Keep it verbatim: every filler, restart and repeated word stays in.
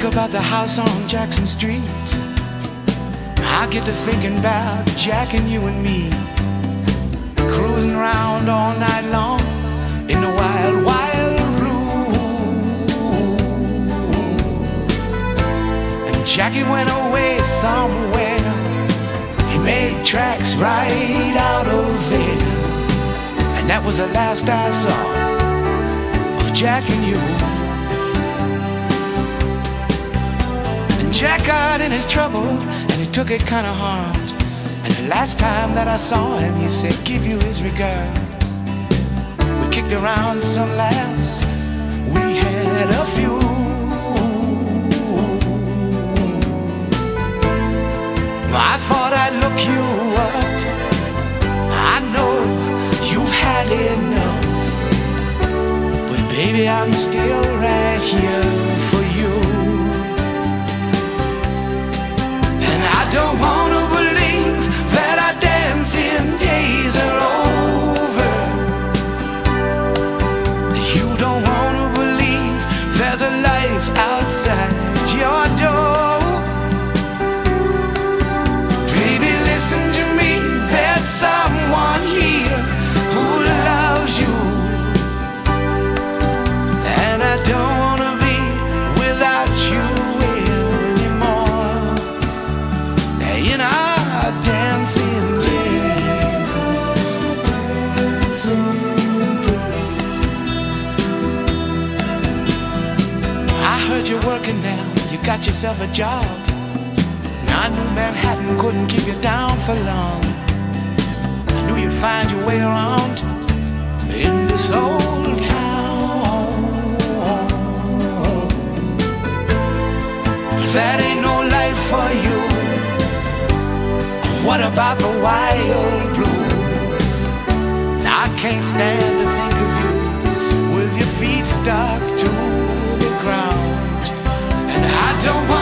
about the house on Jackson Street, I get to thinking about Jack and you and me, cruising around all night long in the wild, wild blue. And Jackie went away somewhere, he made tracks right out of there, and that was the last I saw of Jack and you. Jack got in his trouble, and he took it kinda hard. And the last time that I saw him, he said, give you his regards. We kicked around some laughs, we had a few. I thought I'd look you up, I know you've had enough, but baby, I'm still right here for you. I don't want to believe that our dancing days are over. You don't want to believe there's a life outside your door. Baby, listen to me, there's someone here who loves you, and I don't want to be without you in our dancing days. I heard you're working now, you got yourself a job. Now I knew Manhattan couldn't keep you down for long. I knew you'd find your way around in this old town. But that ain't no life for you. What about the wild blue? I can't stand to think of you with your feet stuck to the ground, and I don't